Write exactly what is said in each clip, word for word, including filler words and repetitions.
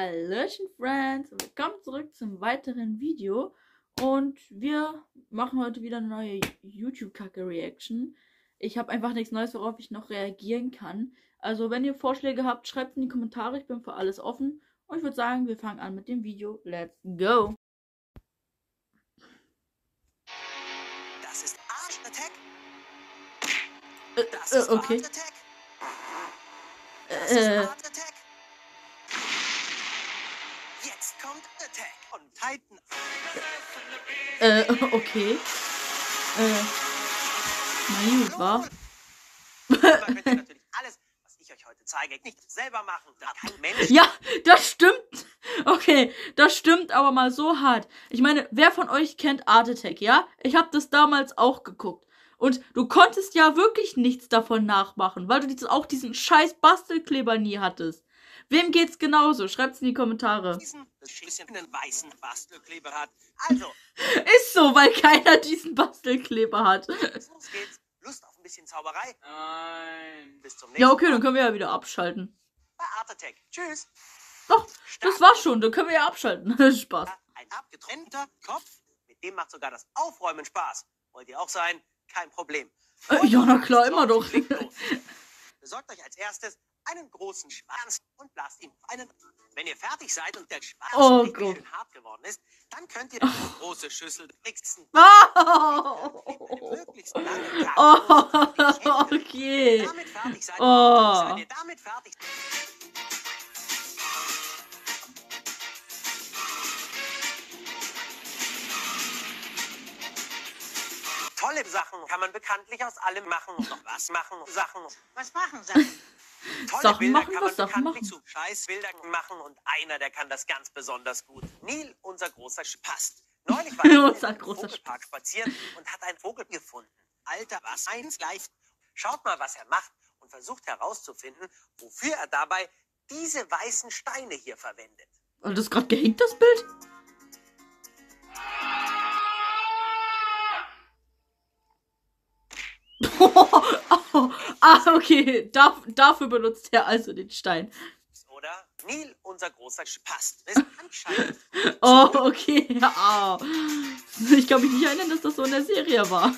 Hallöchen Friends, willkommen zurück zum weiteren Video und wir machen heute wieder eine neue YouTube-Kacke-Reaction. Ich habe einfach nichts Neues, worauf ich noch reagieren kann. Also wenn ihr Vorschläge habt, schreibt in die Kommentare, ich bin für alles offen. Und ich würde sagen, wir fangen an mit dem Video. Let's go! Das ist Art Attack. Äh, Das äh, ist okay. Art Attack. Das Äh. ist Art Attack. Jetzt kommt Attack und Titan. Äh, okay. Äh. Na gut, wa? Man könnte natürlich alles, was ich euch heute zeige, nicht selber machen. Da kein Mensch. Ja, das stimmt. Okay, das stimmt aber mal so hart. Ich meine, wer von euch kennt Art Attack, ja? Ich habe das damals auch geguckt. Und du konntest ja wirklich nichts davon nachmachen, weil du dieses, auch diesen scheiß Bastelkleber nie hattest. Wem geht's genauso? Schreibt's in die Kommentare. Diesen beschissenen weißen Bastelkleber hat. Also, Ist so, weil keiner diesen Bastelkleber hat. los geht's. Lust auf ein bisschen Zauberei? Nein. Bis zum nächsten Ja, okay, Mal dann können wir ja wieder abschalten. bei Art Attack. Tschüss. Doch, das war's schon, dann können wir ja abschalten. Spaß. Ein abgetrennter Kopf, mit dem macht sogar das Aufräumen Spaß. Wollt ihr auch sein? Kein Problem. Äh, ja, na klar, immer doch. Klickt los. Besorgt euch als erstes einen großen Schwanz und blast ihn auf einen. Wenn ihr fertig seid und der Schwanz Oh richtig Gott. schön hart geworden ist, dann könnt ihr die große Schüssel mixen. Oh, Möglichst lange Tag. oh, okay. Damit fertig seid, Oh. seid ihr damit fertig. Tolle Sachen kann man bekanntlich aus allem machen. Noch was machen? Sachen. Was machen Sachen? Tolle Sachen Bilder machen, kann man was Sachen bekanntlich machen. zu Scheißbildern machen und einer, der kann das ganz besonders gut. Neil, unser großer Spast. Neulich war er Unser im großer Vogelpark spazieren und hat einen Vogel gefunden. Alter, was eins live. Schaut mal, was er macht und versucht herauszufinden, wofür er dabei diese weißen Steine hier verwendet. Und das ist gerade gehängt, das Bild? Ah, okay. Darf, dafür benutzt er also den Stein. Oder Neil, unser großer Spast, ist anscheinend Oh, okay. Ah. Ich kann mich nicht erinnern, dass das so in der Serie war.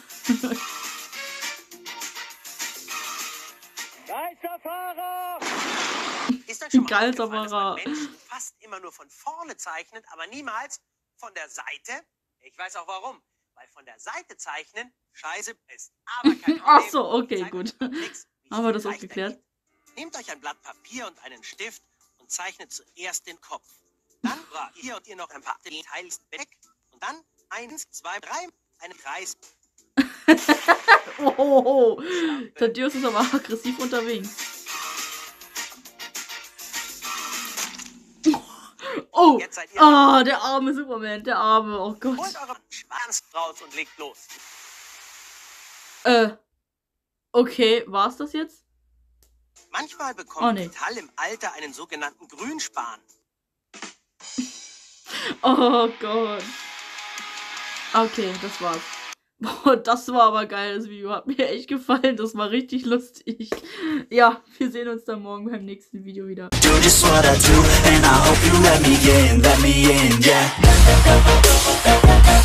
Geisterfahrer! Ist euch schon mal Geisterfahrer. aufgefallen, dass man Menschen fast immer nur von vorne zeichnet, aber niemals von der Seite? Ich weiß auch warum. Weil von der Seite zeichnen scheiße ist. Aber kein Problem. Ach so, okay, Ich zeig gut. euch mal Tricks, wie es Haben wir viel das auch leichter geklärt? geht. Nehmt euch ein Blatt Papier und einen Stift und zeichnet zuerst den Kopf. Dann hier und ihr noch ein paar Details weg. Und dann eins, zwei, drei, einen Kreis. Oh, oh, oh. Thaddeus ist aber aggressiv unterwegs. Oh, Jetzt seid ihr oh, der arme Superman, der arme, oh Gott. Holt euren Schwanz raus und legt los. Äh, okay, war's das jetzt? Manchmal bekommt Oh, nee. Metall im Alter einen sogenannten Grünspan. Oh Gott. Okay, das war's. Boah, das war aber geil, das Video hat mir echt gefallen, das war richtig lustig. Ja, wir sehen uns dann morgen beim nächsten Video wieder. Do just what I do, and I hope you let me in, let me in, yeah.